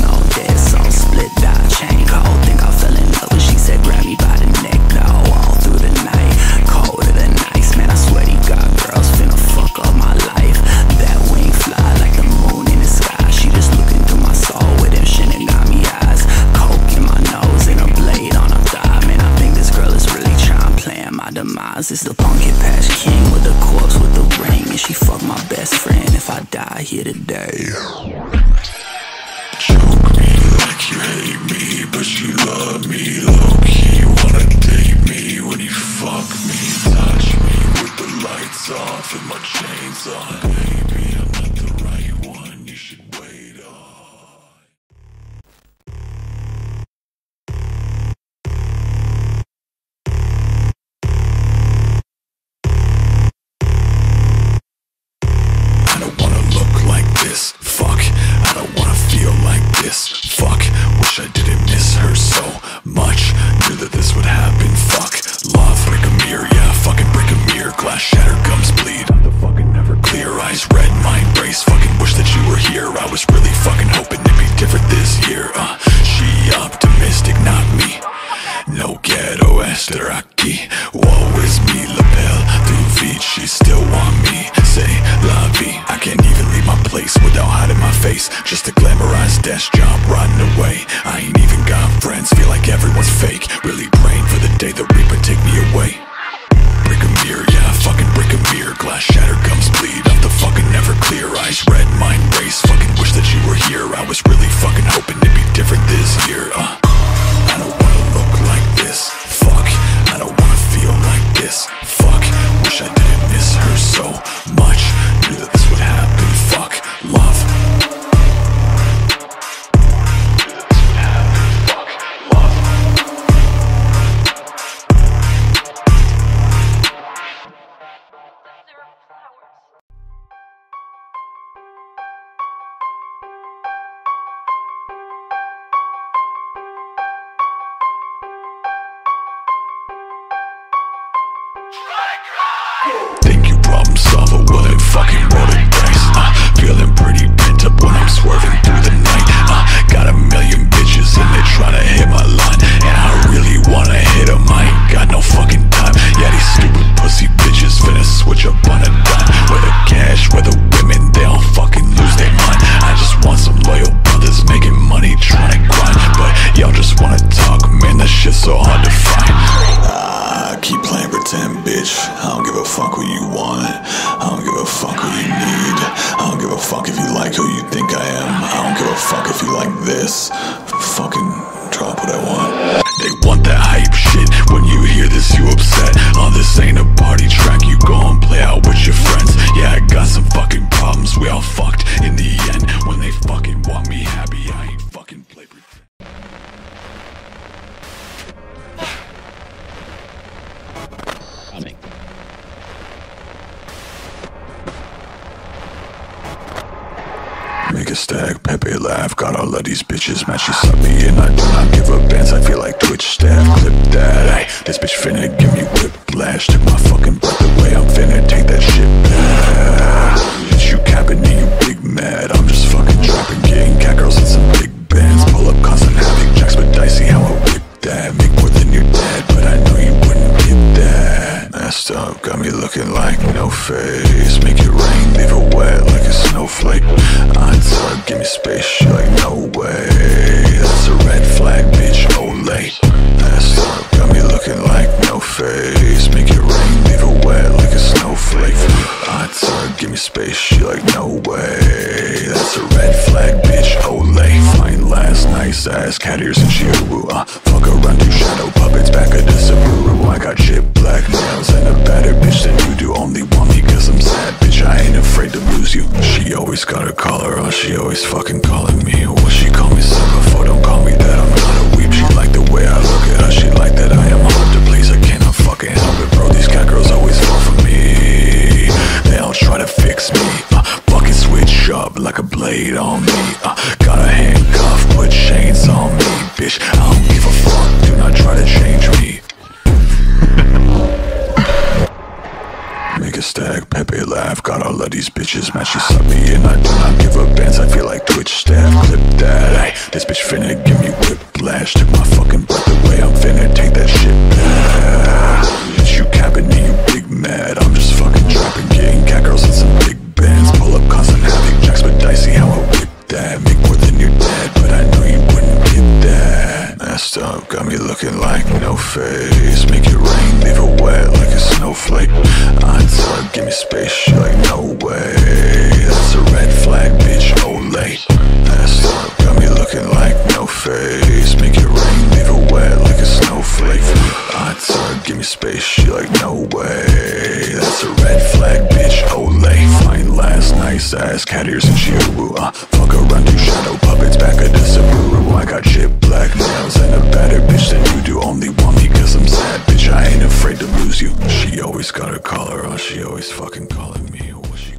all dead, so split dot chain cold. Think I fell in love, but she said grab me by the neck, dog. All through the night, colder than ice. Man, I swear to God, girls finna fuck up my life. That wing fly like the moon in the sky. She just looking through my soul with them Shinigami eyes. Coke in my nose and a blade on her thigh. Man, I think this girl is really trying playing my demise. It's the Pumpkin Patch King with the corpse with the ring, and she fuck my best friend if I die here today. Choke me like you hate me, but you love me low-key. Wanna date me when you fuck me. Touch me with the lights off and my chains on. Baby, I'm not the right one, you should wait on. I don't wanna look like this, fuck. I don't wanna feel like this, fuck. Wish I didn't miss her so much. Knew that this would happen, fuck. Love, break a mirror, yeah, fucking break a mirror. Glass shatter, gums bleed. The fucking never clear, eyes red, mind race. Fucking wish that you were here. I was really fucking hoping it'd be different this year. She optimistic, not me. No ghetto Esteraki. Woe is me, lapel through feet. She still want me. Say la vie. I can't even leave my place without hiding my face. Just a glamorized desk job, riding away. I ain't even got friends, feel like everyone's fake. Really praying for the day the Reaper take me away. Break a mirror, yeah, fucking break a mirror. Glass shatter, gums bleed. Off the fucking never clear, eyes red, mind race. Fucking wish that you were here. I was really fucking hoping it'd be different this year. I don't wanna look like this, fuck. I don't wanna feel like this, fuck. Wish I didn't miss her so much. Knew that this would happen, fuck. Love. Knew that this would happen, fuck. Love. Think you problem solver, well then fucking roll the dice. Feeling pretty pent up when I'm swerving through the night. Got a million bitches and they tryna hit my line, and I really wanna hit them, I ain't got no fucking time. Yeah, these stupid pussy bitches finna switch up on a dime. Whether cash, whether women, they all fucking lose their mind. I just want some loyal brothers making money, tryna grind. But y'all just wanna talk, man, that shit's so hard to find. Keep playing pretend, bitch. I don't give a fuck what you want. I don't give a fuck what you need. I don't give a fuck if you like who you think I am. I don't give a fuck if you like this. Fucking drop what I want. They want that hype shit. When you hear this, you upset. This ain't a party track. You go and play out with your friends. Yeah, I got some fucking problems. We all fucked in the end. When they fucking want me happy, I ain't fucking play pretend. Make a stack, Pepe laugh, got all of these bitches, man, she suck me in, I do not give up bands, I feel like Twitch staff, clip that, ay, this bitch finna give me whiplash, took my fucking breath away, I'm finna take that shit back, bitch, you capping me, you big mad, I'm just fucking trapping, getting cat girls in some big bands, pull up constant havoc, jacks but dicey, how I whip that, make more than your dad, but I know you wouldn't get that, messed up, got me looking like no face, make it rain, leave it wet like a snowflake, I'd give me space, she like no way, that's a red flag, bitch, Olay, messed up, got me looking like no face, make it rain, leave it wet like a snowflake, I'd give me space, she like no way, that's a red flag, bitch, Olay, fine last nice ass, cat ears and Chihuahua, fuck around, do shadow puppets, back of the Subaru, I got chip black nails and a better bitch than you do, only want me cause I'm sad, bitch, I ain't afraid to lose you, she always got her collar on, she always fucking calling me, what she call me son before, don't call me that, I'm not a weep, she like the way I look at her, she like that I am hard to please, I cannot fucking help it, bro, these cat girls always fall for me, they all try to fix me, fucking switch up like a blade on me, got a handcuff, put chains on me, bitch, I don't give a fuck, do not try to change me. Make a stack, Pepe laugh, got all of these bitches, man, she suck me in, I do not give up bands, I feel like Twitch staff, clip that, ay, This bitch finna give me whiplash. Took my fucking breath away, I'm finna take that shit back. Bitch, you capping and you big mad. I'm just fucking trapping, getting cat girls in some big bands. Pull up constant havoc, jacks but dicey, how I whip that. Make more than your dad, but I know you wouldn't get that. Messed up, got me looking like no face. Make it rain, leave it wet like a snowflake. On top, give me space, she like no way. That's a red flag, bitch, Olay. Messed up, got me looking like no face. Make it rain, leave it wet like a snowflake. On top, give me space, she like no way. That's a red flag, bitch, Olay. Fine last, nice ass, cat ears and Chihuahua. Fuck around, do shadow puppets, back of the Subaru. I got jet black nails and a better bitch than you do. Only want me cause I'm sad, bitch, I ain't afraid to lose you. She always got her collar on, she always fucking calling me.